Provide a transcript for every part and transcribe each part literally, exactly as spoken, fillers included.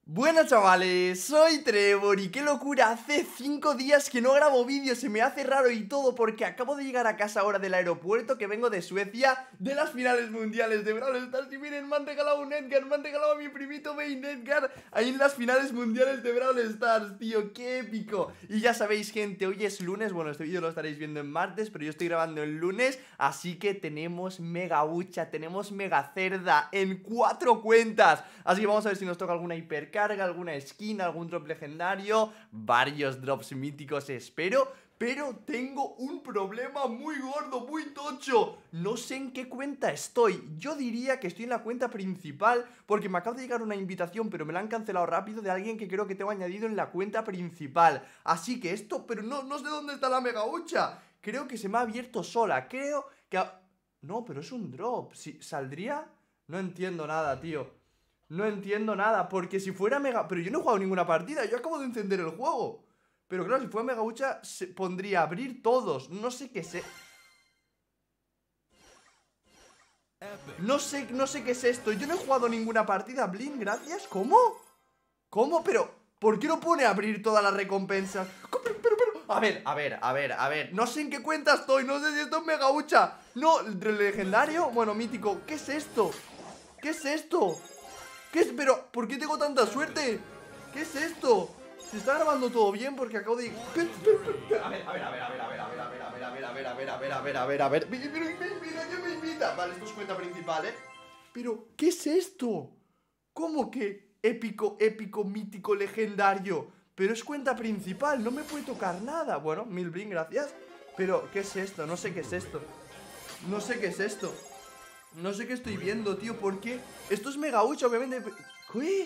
Buenas chavales, soy Trevor y qué locura, hace cinco días que no grabo vídeos, se me hace raro y todo porque acabo de llegar a casa ahora del aeropuerto que vengo de Suecia, de las finales mundiales de Brawl Stars. Y miren, me han regalado un Edgar, me han regalado a mi primito Main Edgar ahí en las finales mundiales de Brawl Stars, tío, qué épico. Y ya sabéis gente, hoy es lunes, bueno este vídeo lo estaréis viendo en martes, pero yo estoy grabando el lunes, así que tenemos mega hucha, tenemos mega cerda en cuatro cuentas. Así que vamos a ver si nos toca alguna hiper carga, alguna skin, algún drop legendario, varios drops míticos espero. Pero tengo un problema muy gordo, muy tocho. No sé en qué cuenta estoy. Yo diría que estoy en la cuenta principal porque me acaba de llegar una invitación, pero me la han cancelado rápido, de alguien que creo que tengo añadido en la cuenta principal. Así que esto, pero no, no sé dónde está la mega hucha. Creo que se me ha abierto sola, creo que... Ha... No, pero es un drop. ¿Sí? ¿Saldría? No entiendo nada, tío. No entiendo nada, porque si fuera mega... Pero yo no he jugado ninguna partida, yo acabo de encender el juego. Pero claro, si fuera mega hucha se pondría a abrir todos. No sé qué sé. No sé, no sé qué es esto. Yo no he jugado ninguna partida. Blin, gracias. ¿Cómo? ¿Cómo? Pero... ¿por qué no pone a abrir todas las recompensas? Pero, pero, pero... A ver, a ver, a ver, a ver. No sé en qué cuenta estoy. No sé si esto es mega hucha. No, legendario. Bueno, mítico. ¿Qué es esto? ¿Qué es esto? ¿Qué es? Pero, ¿por qué tengo tanta suerte? ¿Qué es esto? Se está grabando todo bien porque acabo de... A ver, a ver, a ver, a ver, a ver, a ver, a ver, a ver, a ver, a ver, a ver, a ver, a ver, a ver, a ver. Pero me invita, ¿quién me invita? Vale, esto es cuenta principal, ¿eh? Pero, ¿qué es esto? ¿Cómo que épico, épico, mítico, legendario? Pero es cuenta principal, no me puede tocar nada. Bueno, mil brin, gracias. Pero, ¿qué es esto? No sé qué es esto. No sé qué es esto. No sé qué estoy viendo, tío, ¿por qué? Esto es mega hucha, obviamente. ¿Qué?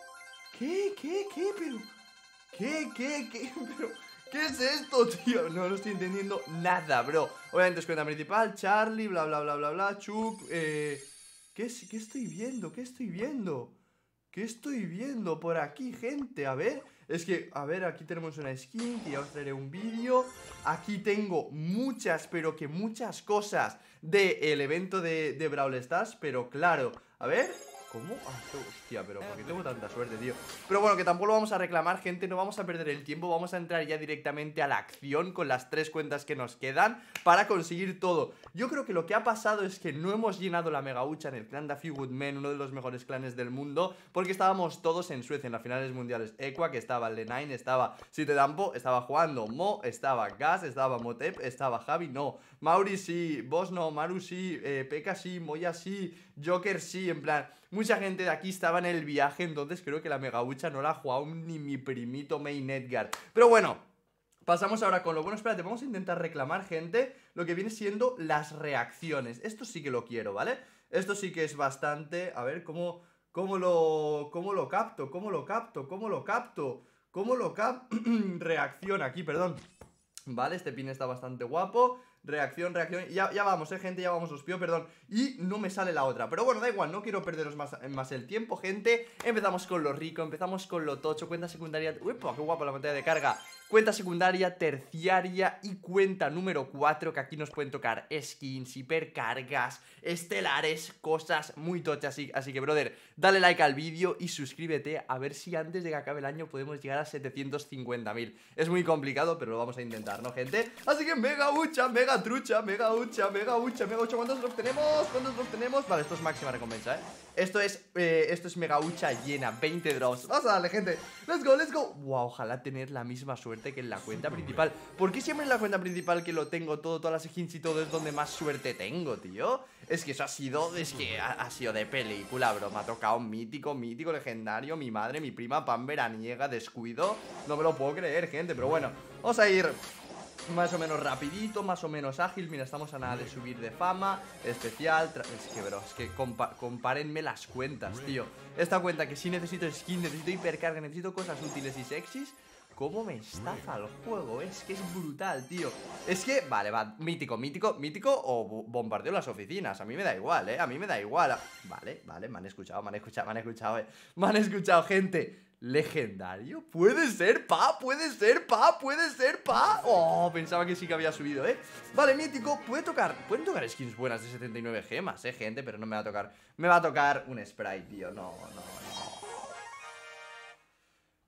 ¿Qué? ¿Qué? ¿Qué? Pero... ¿Qué? ¿Qué? ¿Qué? Pero... ¿qué es esto, tío? No lo estoy entendiendo nada, bro. Obviamente es cuenta principal, Charlie, bla, bla, bla, bla, bla, Chuck, eh... ¿Qué, es? ¿Qué estoy viendo? ¿Qué estoy viendo? ¿Qué estoy viendo por aquí, gente? A ver, es que, a ver, aquí tenemos una skin que ya os traeré un vídeo. Aquí tengo muchas, pero que muchas cosas del evento de, de Brawl Stars. Pero claro, a ver... ¿cómo? Ah, hostia, pero ¿por qué tengo tanta suerte, tío? Pero bueno, que tampoco lo vamos a reclamar, gente. No vamos a perder el tiempo. Vamos a entrar ya directamente a la acción con las tres cuentas que nos quedan para conseguir todo. Yo creo que lo que ha pasado es que no hemos llenado la mega hucha en el clan de A Few Good Men, uno de los mejores clanes del mundo, porque estábamos todos en Suecia en las finales mundiales. Equa, que estaba Lenine, estaba Sitedampo, estaba jugando Mo, estaba Gas, estaba Motep, estaba Javi, no, Mauri sí, Boss no, Maru sí, eh, Pekka sí, Moya sí, Joker sí, en plan... mucha gente de aquí estaba en el viaje, entonces creo que la mega hucha no la ha jugado ni mi primito Main Edgar. Pero bueno, pasamos ahora con lo bueno. Espérate, vamos a intentar reclamar, gente, lo que viene siendo las reacciones. Esto sí que lo quiero, ¿vale? Esto sí que es bastante... a ver, ¿cómo, cómo lo... cómo lo capto? ¿Cómo lo capto? ¿Cómo lo capto? ¿Cómo lo capto? Reacción aquí, perdón. Vale, este pin está bastante guapo. Reacción, reacción, ya, ya vamos, eh, gente, ya vamos, os pido perdón. Y no me sale la otra, pero bueno, da igual, no quiero perderos más, más el tiempo, gente. Empezamos con lo rico, empezamos con lo tocho. Cuenta secundaria, uepa, qué guapo la pantalla de carga. Cuenta secundaria, terciaria y cuenta número cuatro, que aquí nos pueden tocar skins, hipercargas, estelares, cosas muy tochas. Así, así que, brother, dale like al vídeo y suscríbete a ver si antes de que acabe el año podemos llegar a setecientos cincuenta mil. Es muy complicado, pero lo vamos a intentar, ¿no, gente? Así que mega hucha, mega trucha, mega hucha, mega hucha, mega hucha. ¿Cuántos drops tenemos? ¿Cuántos drops tenemos? Vale, esto es máxima recompensa, ¿eh? Esto es, eh, esto es mega hucha llena, veinte drops. Vamos a darle, gente. Let's go, let's go. Wow, ojalá tener la misma suerte que en la cuenta principal. ¿Por qué siempre en la cuenta principal que lo tengo todo, todas las skins y todo es donde más suerte tengo, tío? Es que eso ha sido, es que ha, ha sido de película, bro. Me ha tocado mítico, mítico, legendario. Mi madre, mi prima, pan veraniega, descuido. No me lo puedo creer, gente, pero bueno, vamos a ir más o menos rapidito, más o menos ágil. Mira, estamos a nada de subir de fama. Especial, es que bro, es que compa compárenme las cuentas, tío. Esta cuenta que sí necesito skin, necesito hipercarga, necesito cosas útiles y sexys. ¿Cómo me estafa el juego? Es que es brutal, tío. Es que, vale, va, mítico, mítico, mítico o bombardeo las oficinas. A mí me da igual, eh, a mí me da igual. Vale, vale, me han escuchado, me han escuchado, me han escuchado, eh Me han escuchado, gente. ¿Legendario? ¿Puede ser, pa? ¿Puede ser, pa? ¿Puede ser, pa? Oh, pensaba que sí que había subido, ¿eh? Vale, mítico, puede tocar, pueden tocar skins buenas de setenta y nueve gemas, ¿eh, gente? Pero no me va a tocar, me va a tocar un sprite, tío, no, no, no.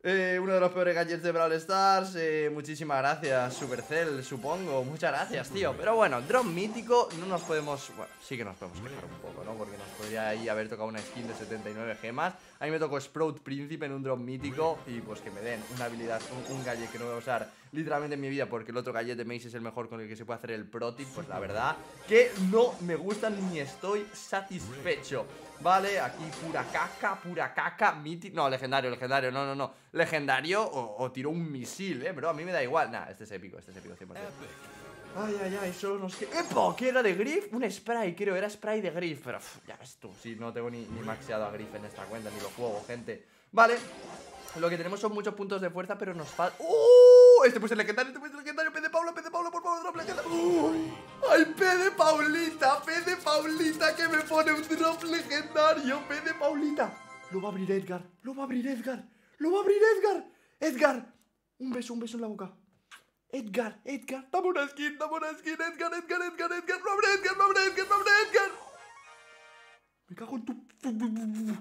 Eh, uno de los peores gadgets de Brawl Stars. eh, Muchísimas gracias, Supercell, supongo. Muchas gracias, tío. Pero bueno, drop mítico. No nos podemos... Bueno, sí que nos podemos quejar un poco, ¿no? Porque nos podría ahí haber tocado una skin de setenta y nueve gemas. A mí me tocó Sprout Príncipe en un drop mítico. Y pues que me den una habilidad, un, un gadget que no voy a usar literalmente en mi vida, porque el otro gadget de Mace es el mejor con el que se puede hacer el Pro Tip. Pues la verdad que no me gustan ni estoy satisfecho. Vale, aquí pura caca, pura caca, mítico. No, legendario, legendario, no, no, no. Legendario o, o tiró un misil, eh, bro. A mí me da igual. Nah, este es épico, este es épico, cien por cien. Ay, ay, ay, solo nos queda... ¡Epa! ¿Qué era de Griff? Un spray, creo, era spray de Griff. Pero, uf, ya ves tú, sí, no tengo ni, ni maxeado a Griff en esta cuenta, ni lo juego, gente. Vale, lo que tenemos son muchos puntos de fuerza, pero nos falta... ¡Uh! Este pues el legendario, este pues el legendario. P de Paula, P de Paula, por favor, drop legendario. ¡Uh! ¡Ay, P de Paulita! P de Paulita que me pone un drop legendario. P de Paulita. Lo va a abrir Edgar, lo va a abrir Edgar. Lo va a abrir Edgar. Edgar, un beso, un beso en la boca. Edgar, Edgar, dame una skin, dame una skin. Edgar, Edgar, Edgar, Edgar. No abre Edgar, no abre Edgar, no abre Edgar. Me cago en tu...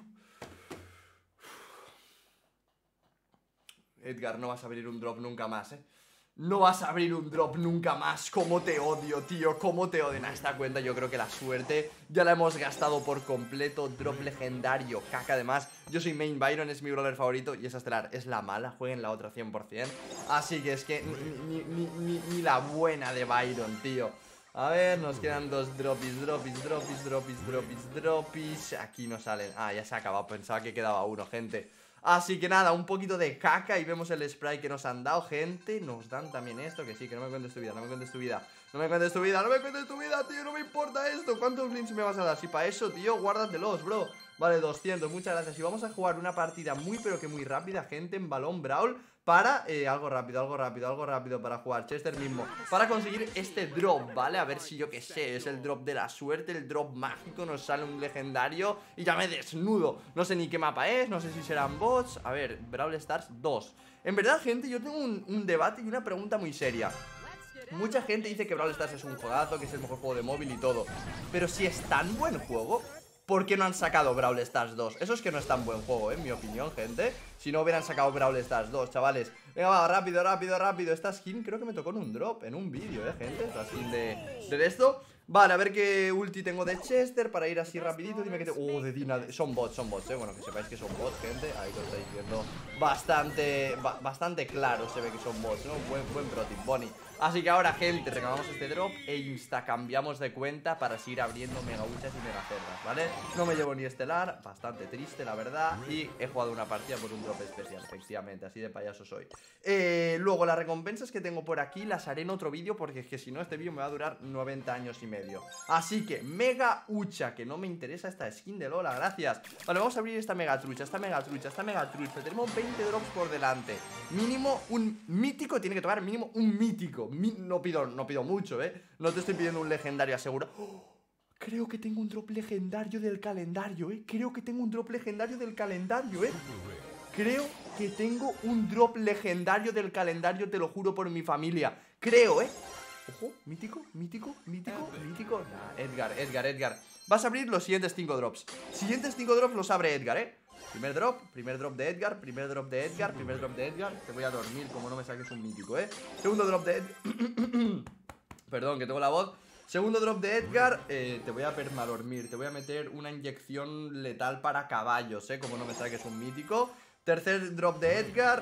Edgar, no vas a abrir un drop nunca más, eh. No vas a abrir un drop nunca más. Cómo te odio, tío, cómo te odio. En esta cuenta yo creo que la suerte ya la hemos gastado por completo. Drop legendario, caca. Además, yo soy main Byron, es mi brawler favorito. Y esa estelar es la mala, jueguen la otra cien por cien. Así que es que ni, ni, ni, ni, ni la buena de Byron, tío. A ver, nos quedan dos droppies, droppies, droppies, droppies, droppies, droppies. Aquí no salen. Ah, ya se ha acabado, pensaba que quedaba uno, gente. Así que nada, un poquito de caca y vemos el spray que nos han dado, gente. Nos dan también esto, que sí, que no me cuentes tu vida, no me cuentes tu vida. No me cuentes tu vida, no me cuentes tu vida, tío, no me importa esto. ¿Cuántos blinks me vas a dar? Si para eso, tío, guárdatelos, bro. Vale, doscientos, muchas gracias. Y vamos a jugar una partida muy pero que muy rápida, gente, en balón Brawl. Para, eh, algo rápido, algo rápido, algo rápido para jugar Chester mismo, para conseguir este drop, ¿vale? A ver si yo que sé, es el drop de la suerte, el drop mágico, nos sale un legendario y ya me desnudo. No sé ni qué mapa es, no sé si serán bots. A ver, Brawl Stars dos. En verdad, gente, yo tengo un, un debate y una pregunta muy seria. Mucha gente dice que Brawl Stars es un juegazo, que es el mejor juego de móvil y todo. Pero si es tan buen juego, ¿por qué no han sacado Brawl Stars dos? Eso es que no es tan buen juego, ¿eh? En mi opinión, gente. Si no hubieran sacado Brawl Stars dos, chavales. Venga, va, rápido, rápido, rápido. Esta skin creo que me tocó en un drop, en un vídeo, ¿eh, gente? La skin de, de esto. Vale, a ver qué ulti tengo de Chester para ir así rapidito. Dime que te... Oh, de Dina. Son bots, son bots, ¿eh? Bueno, que sepáis que son bots, gente. Ahí lo estáis viendo bastante, ba bastante claro. Se ve que son bots, ¿no? Buen, buen pro tip, Bonnie. Así que ahora, gente, reclamamos este drop e insta cambiamos de cuenta para seguir abriendo mega huchas y mega cerdas, ¿vale? No me llevo ni estelar, bastante triste, la verdad. Y he jugado una partida por un drop especial, efectivamente, así de payaso soy. eh, Luego, las recompensas que tengo por aquí las haré en otro vídeo, porque es que si no, este vídeo me va a durar noventa años y medio. Así que, mega hucha, que no me interesa esta skin de Lola, gracias. Vale, vamos a abrir esta mega trucha, esta mega trucha, esta mega trucha. Tenemos veinte drops por delante. Mínimo un mítico, tiene que tocar mínimo un mítico. No pido, no pido mucho, ¿eh? No te estoy pidiendo un legendario asegurado. ¡Oh! Creo que tengo un drop legendario del calendario, ¿eh? Creo que tengo un drop legendario del calendario, ¿eh? Creo que tengo un drop legendario del calendario, te lo juro por mi familia. Creo, ¿eh? Ojo, mítico, mítico, mítico, mítico. Nah, Edgar, Edgar, Edgar. Vas a abrir los siguientes cinco drops. Siguientes cinco drops los abre Edgar, ¿eh? Primer drop, primer drop de Edgar, primer drop de Edgar, primer drop de Edgar. Te voy a dormir como no me saques un mítico, ¿eh? Segundo drop de Edgar. Perdón, que tengo la voz. Segundo drop de Edgar, eh, te voy a permadormir. Te voy a meter una inyección letal para caballos, ¿eh? Como no me saques un mítico. Tercer drop de Edgar.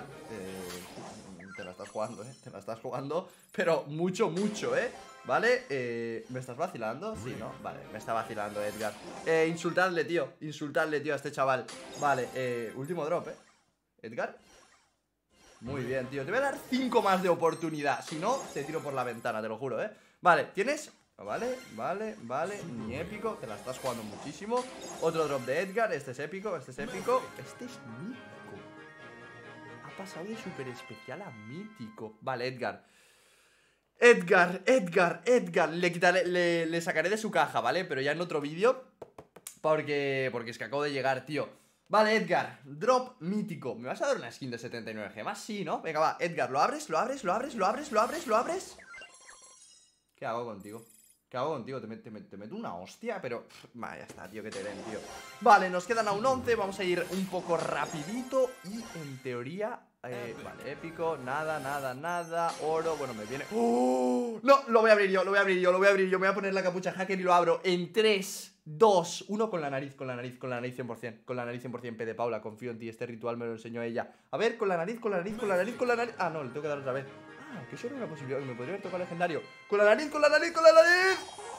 Eh, te la estás jugando, ¿eh? Te la estás jugando, pero mucho, mucho, ¿eh? Vale, eh, ¿me estás vacilando? Sí, ¿no? Vale, me está vacilando Edgar. eh, Insultadle, tío, insultadle, tío, a este chaval. Vale, eh, último drop, ¿eh? Edgar. Muy bien, tío, te voy a dar cinco más de oportunidad. Si no, te tiro por la ventana, te lo juro, ¿eh? Vale, tienes... Vale, vale, vale, ni épico. Te la estás jugando muchísimo. Otro drop de Edgar, este es épico, este es épico. Este es mítico. Ha pasado de súper especial a mítico. Vale, Edgar Edgar, Edgar, Edgar. Le, quitaré, le, le sacaré de su caja, ¿vale? Pero ya en otro vídeo. Porque, porque es que acabo de llegar, tío. Vale, Edgar, drop mítico. ¿Me vas a dar una skin de setenta y nueve gemas? Sí, ¿no? Venga, va, Edgar, ¿lo abres? ¿Lo abres? ¿Lo abres? ¿Lo abres? ¿Lo abres? ¿Lo abres? ¿Qué hago contigo? ¿Qué hago contigo? Te, met, te, met, te meto una hostia, pero... Vaya, ya está, tío, que te den, tío. Vale, nos quedan aún once. Vamos a ir un poco rapidito. Y en teoría eh, vale, épico, nada, nada, nada. Oro, bueno, me viene... ¡Oh! No, lo voy a abrir yo, lo voy a abrir yo, lo voy a abrir yo. Me voy a poner la capucha hacker y lo abro en tres, dos, uno con la nariz, con la nariz, con la nariz cien por cien. Con la nariz cien por cien, P de Paula, confío en ti. Este ritual me lo enseñó ella. A ver, con la nariz, con la nariz, con la nariz, con la nariz. Ah, no, le tengo que dar otra vez. Ah, que eso era una posibilidad, me podría haber tocado legendario. Con la nariz, con la nariz, con la nariz.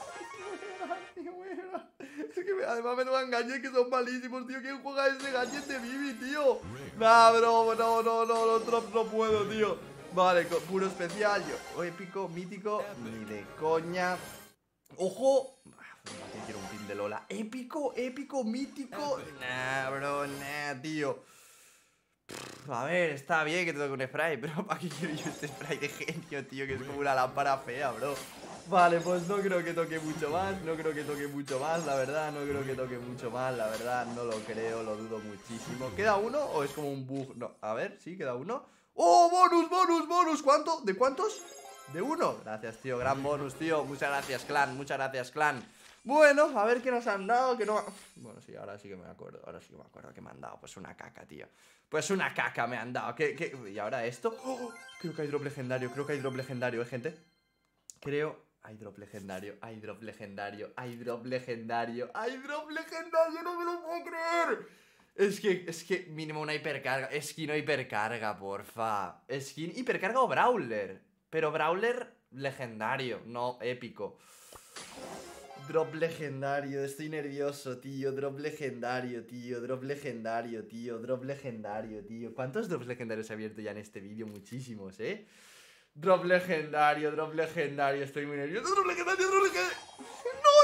Es que me, además me tocan gadgets que son malísimos, tío. ¿Quién juega ese gadget de Bibi, tío? Nah, bro, no, no, no, los drops no puedo, tío. Vale, con puro especial, yo épico, mítico, ni de coña. Ojo. No quiero un pin de Lola. Épico, épico, mítico. Nah, bro, nah, tío. A ver, está bien que te toque un spray, pero ¿para qué quiero yo este spray de genio, tío? Que es como una lámpara fea, bro. Vale, pues no creo que toque mucho más. No creo que toque mucho más, la verdad. No creo que toque mucho más, la verdad. No lo creo, lo dudo muchísimo. ¿Queda uno o es como un bug? No, a ver, sí, queda uno. ¡Oh, bonus, bonus, bonus! ¿Cuánto? ¿De cuántos? De uno. Gracias, tío, gran bonus, tío. Muchas gracias, clan, muchas gracias, clan. Bueno, a ver qué nos han dado, que no... Bueno, sí, ahora sí que me acuerdo, ahora sí que me acuerdo que me han dado. Pues una caca, tío. Pues una caca me han dado. ¿Qué, qué? ¿Y ahora esto? ¡Oh! Creo que hay drop legendario, creo que hay drop legendario, ¿eh, gente? Creo... Hay drop legendario, hay drop legendario, hay drop legendario, hay drop legendario, no me lo puedo creer. Es que, es que mínimo una hipercarga, skin o hipercarga, porfa. Skin, hipercarga o brawler. Pero brawler legendario, no épico. Drop legendario, estoy nervioso, tío. Drop legendario, tío. Drop legendario, tío. Drop legendario, tío. ¿Cuántos drops legendarios he abierto ya en este vídeo? Muchísimos, ¿eh? Drop legendario, drop legendario. Estoy muy nervioso. Drop legendario, drop legendario. ¡No!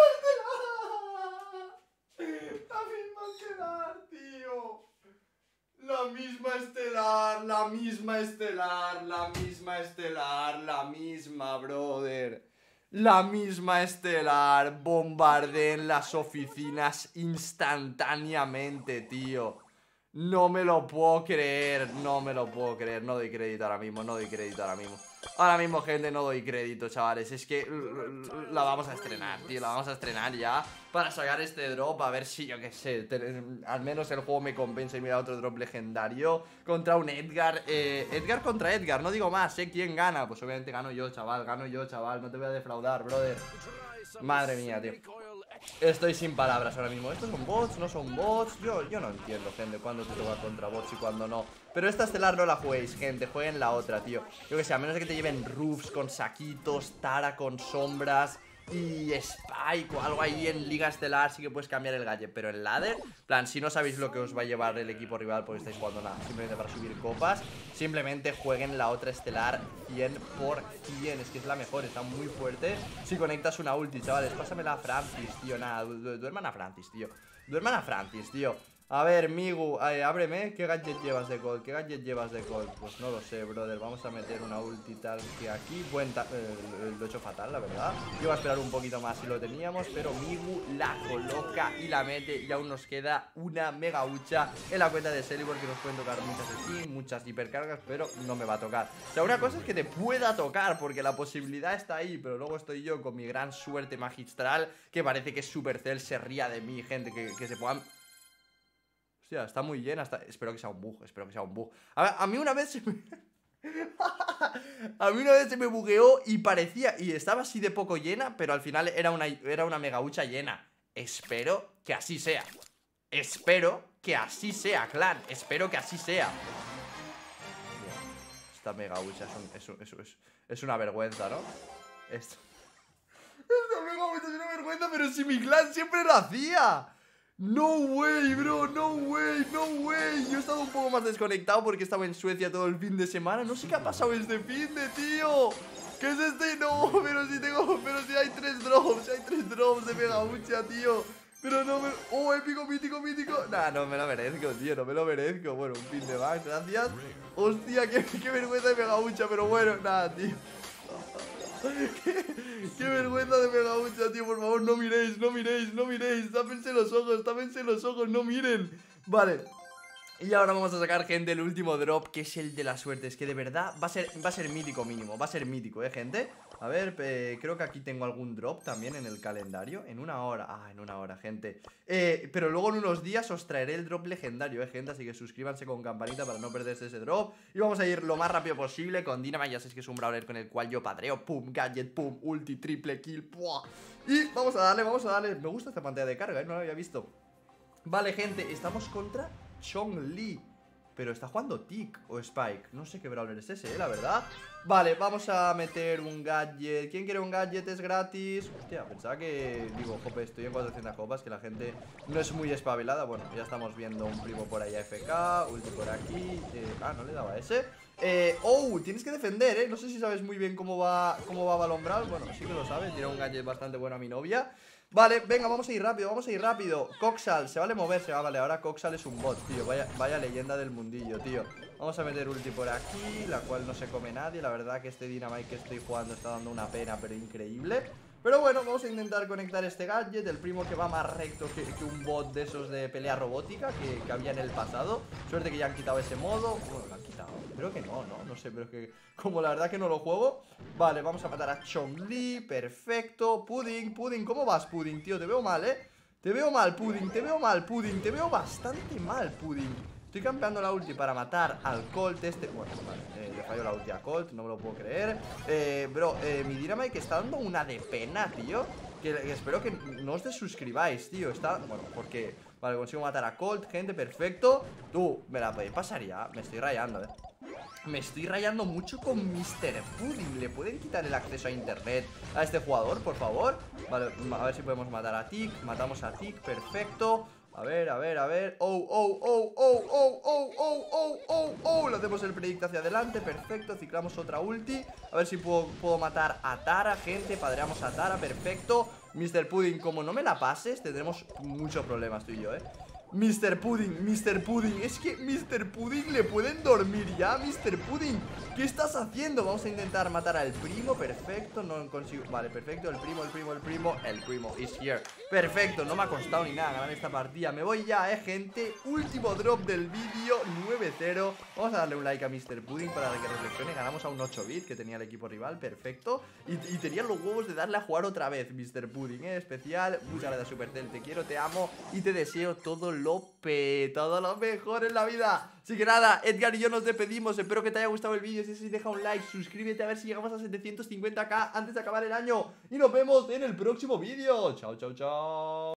¡La misma estelar! ¡La misma estelar, tío! La misma estelar, la misma estelar, la misma estelar, la misma, brother. La misma estelar. Bombardeen las oficinas instantáneamente, tío. No me lo puedo creer, no me lo puedo creer. No doy crédito ahora mismo, no doy crédito ahora mismo. Ahora mismo, gente, no doy crédito, chavales. Es que la vamos a estrenar, tío. La vamos a estrenar ya para sacar este drop. A ver si, yo qué sé, al menos el juego me compensa y me da otro drop legendario contra un Edgar. eh, Edgar contra Edgar, no digo más, ¿eh? ¿Quién gana? Pues obviamente gano yo, chaval, gano yo, chaval. No te voy a defraudar, brother. Madre mía, tío. Estoy sin palabras ahora mismo. ¿Estos son bots? ¿No son bots? Yo, yo no entiendo, gente, cuándo te toca contra bots y cuándo no. Pero esta estelar no la juguéis, gente. Jueguen la otra, tío. Yo que sé, a menos de que te lleven roofs con saquitos, Tara con sombras y Spike o algo ahí en Liga Estelar, sí que puedes cambiar el gadget. Pero en ladder, plan, si no sabéis lo que os va a llevar el equipo rival porque estáis jugando nada, simplemente para subir copas, simplemente jueguen la otra estelar cien por cien. Es que es la mejor, está muy fuerte. Si conectas una ulti, chavales, pásamela a Francis, tío. Nada, du duerman a Francis, tío. Duerman a Francis, tío. A ver, Migu, eh, ábreme. ¿Qué gadget llevas de gold? ¿Qué gadget llevas de gold? Pues no lo sé, brother. Vamos a meter una ulti tal que aquí. Buen eh, lo he hecho fatal, la verdad. Yo iba a esperar un poquito más si lo teníamos, pero Migu la coloca y la mete. Y aún nos queda una mega hucha en la cuenta de Celeborn, que nos pueden tocar muchas skins, muchas hipercargas, pero no me va a tocar. O sea, una cosa es que te pueda tocar, porque la posibilidad está ahí, pero luego estoy yo con mi gran suerte magistral, que parece que Supercell se ría de mí, gente, que, que se puedan... Hostia, está muy llena, está... Espero que sea un bug, espero que sea un bug. A ver, a mí una vez se me... a mí una vez se me bugueó y parecía... Y estaba así de poco llena, pero al final era una, era una mega hucha llena. Espero que así sea. Espero que así sea, clan. Espero que así sea. Esta mega hucha es, un, es, un, es, es, es una vergüenza, ¿no? Esto... Esta mega hucha es una vergüenza, pero si mi clan siempre lo hacía. No way, bro, no way, no way. Yo he estado un poco más desconectado porque estaba en Suecia todo el fin de semana. No sé qué ha pasado este fin de, tío. ¿Qué es este? No, pero si tengo, pero si hay tres drops, hay tres drops de mega hucha, tío. Pero no me... Oh, épico, mítico, mítico. Nah, no me lo merezco, tío, no me lo merezco. Bueno, un pin de más, gracias. Hostia, qué, qué vergüenza de mega hucha, pero bueno, nada, tío. ¿Qué, qué vergüenza de mega hucha, tío. Por favor, no miréis, no miréis, no miréis. Tápense los ojos, tápense los ojos, no miren. Vale. Y ahora vamos a sacar, gente, el último drop, que es el de la suerte. Es que de verdad va a ser, va a ser mítico mínimo. Va a ser mítico, eh, gente. A ver, eh, creo que aquí tengo algún drop también en el calendario. En una hora, ah, en una hora, gente. eh, Pero luego en unos días os traeré el drop legendario, eh, gente. Así que suscríbanse con campanita para no perderse ese drop. Y vamos a ir lo más rápido posible con Dynamite. Ya sabéis que es un brawler con el cual yo padreo. Pum, gadget, pum, ulti, triple kill, ¡puah! Y vamos a darle, vamos a darle. Me gusta esta pantalla de carga, eh, no lo había visto. Vale, gente, estamos contra Chong-Li, pero está jugando Tick o Spike. No sé qué brawler es ese, eh, la verdad. Vale, vamos a meter un gadget. ¿Quién quiere un gadget? Es gratis. Hostia, pensaba que... Digo, jope, estoy en cuatrocientas copas, que la gente no es muy espabilada. Bueno, ya estamos viendo un primo por ahí A F K, ulti por aquí, eh, ah, no le daba ese. Eh, oh, tienes que defender, eh. No sé si sabes muy bien cómo va Cómo va Balón Brawl. Bueno, sí que lo sabes, tiene un gadget bastante bueno a mi novia. Vale, venga, vamos a ir rápido, vamos a ir rápido. Coxal, se vale moverse, ah, vale, ahora Coxal es un bot, tío, vaya, vaya leyenda del mundillo, tío. Vamos a meter ulti por aquí, la cual no se come nadie. La verdad que este Dynamite que estoy jugando está dando una pena, pero increíble. Pero bueno, vamos a intentar conectar este gadget. El primo que va más recto que, que un bot de esos de pelea robótica que, que había en el pasado. Suerte que ya han quitado ese modo. Bueno, lo han quitado, creo que no, no, no sé, pero es que como la verdad que no lo juego. Vale, vamos a matar a Chong-Li, perfecto. Pudding, Pudding, ¿cómo vas, Pudding, tío? Te veo mal, ¿eh? Te veo mal, Pudding, te veo mal, Pudding. Te veo bastante mal, Pudding. Estoy campeando la ulti para matar al Colt este. Bueno, vale, eh, le fallo la ulti a Colt, no me lo puedo creer. Eh, bro, eh, mi Dynamite que está dando una de pena, tío. Que, que espero que no os desuscribáis, tío. Está, bueno, porque, vale, consigo matar a Colt, gente, perfecto. Tú, me la podéis pasar ya, me estoy rayando, eh. Me estoy rayando mucho con mister Pudding. ¿Le pueden quitar el acceso a internet a este jugador, por favor? Vale, a ver si podemos matar a Tick. Matamos a Tick, perfecto. A ver, a ver, a ver. Oh, oh, oh, oh, oh, oh, oh, oh, oh, oh. Le hacemos el predict hacia adelante, perfecto. Ciclamos otra ulti. A ver si puedo, puedo matar a Tara, gente. Padreamos a Tara, perfecto. mister Pudding, como no me la pases, tendremos muchos problemas tú y yo, eh. mister Pudding, mister Pudding. Es que mister Pudding le pueden dormir ya. mister Pudding, ¿qué estás haciendo? Vamos a intentar matar al primo, perfecto. No consigo, vale, perfecto, el primo, el primo, el primo. El primo is here, perfecto, no me ha costado ni nada ganar esta partida. Me voy ya, eh, gente. Último drop del vídeo, nueve cero. Vamos a darle un like a mister Pudding para que reflexione. Ganamos a un ocho bit que tenía el equipo rival, perfecto. Y, y tenía los huevos de darle a jugar otra vez, mister Pudding, eh, especial. Muchas gracias, Supercell, te quiero, te amo y te deseo todo lo pe, todo lo mejor en la vida. Así que nada, Edgar y yo nos despedimos. Espero que te haya gustado el vídeo. Si es así, deja un like, suscríbete a ver si llegamos a setecientos cincuenta k antes de acabar el año. Y nos vemos en el próximo vídeo. Chao, chao, chao.